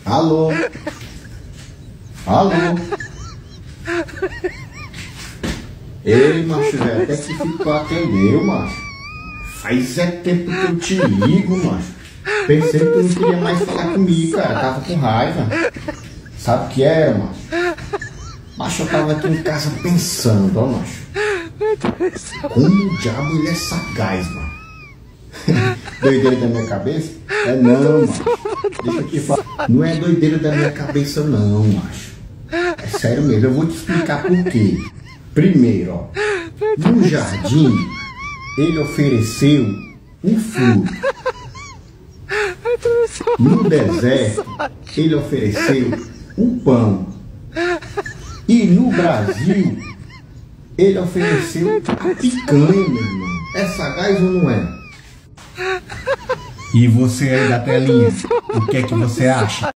Alô? Alô? Ei, macho, velho, até que ficou atendeu, macho. Faz tempo que eu te ligo, macho. Pensei que tu não queria mais falar comigo, cara. Tava com raiva. Sabe o que era, macho? Macho, eu tava aqui em casa pensando, ó, macho. Como o diabo ele é sagaz, mano. Doideira da minha cabeça? É não, macho. Deixa eu te falar. Não é doideira da minha cabeça, não, macho. É sério mesmo, eu vou te explicar por quê. Primeiro, ó. No jardim, ele ofereceu um fruto. No deserto, ele ofereceu um pão. E no Brasil, ele ofereceu a picanha, meu irmão. É sagaz ou não é? E você aí da telinha, o que é que você acha?